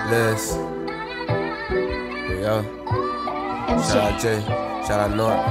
Liz. Yo. Shout out Jay. Shout out North.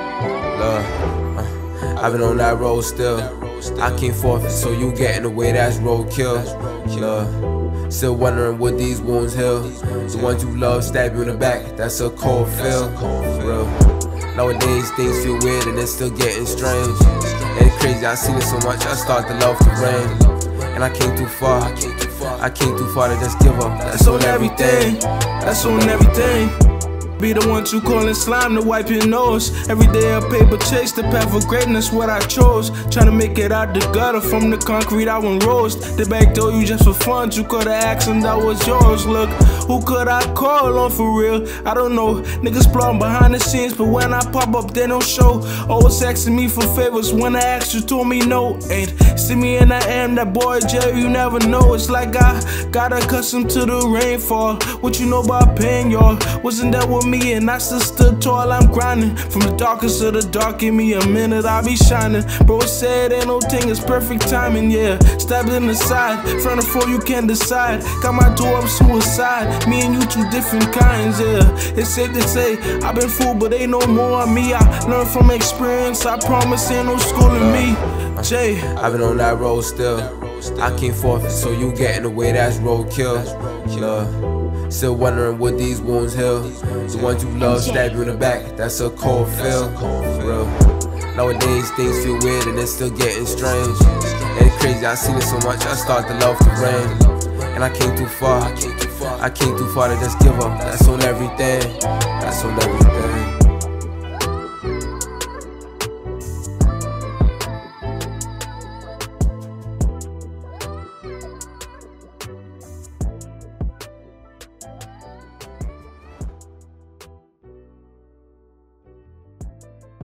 Love. I've been on that road still. I can't forfeit, so you get in the way, that's roadkill. Love. Still wondering would these wounds heal. The ones you love stab you in the back, that's a cold feel. Real. Nowadays things feel weird and it's still getting strange. And it's crazy, I seen it so much, I start to love the rain. And I came too far, I came too far to just give up. That's on everything, that's on everything. Be the one to callin' slime to wipe your nose. Every day a paper chase, the path of greatness, what I chose. Tryna make it out the gutter, from the concrete I won't roast. The back door you just for fun, you coulda asked them that was yours. Look, who could I call on for real? I don't know, niggas plotting behind the scenes, but when I pop up they don't show. Always asking me for favors, when I asked you told me no. Ain't see me and I am that boy Jerry, you never know. It's like I got accustomed to the rainfall. What you know about pain, y'all? Wasn't that what me and I still stood tall, I'm grinding. From the darkest of the dark, give me a minute, I'll be shining. Bro, it said ain't no thing, it's perfect timing, yeah. Stabbed in the side, front of four, you can't decide. Got my door up, suicide. Me and you two different kinds, yeah. It's safe to say, I've been fooled, but ain't no more on me. I learned from experience, I promise ain't no schooling me. Jay. I've been on that road still. I can't forfeit, so you get in the way, that's roadkill. Still wondering would these wounds heal. The ones you love stab you in the back, that's a cold feel. Real. Nowadays things feel weird and it's still getting strange. And it's crazy, I seen it so much, I start to love the rain. And I came too far, I came too far to just give up. That's on everything, that's on everything.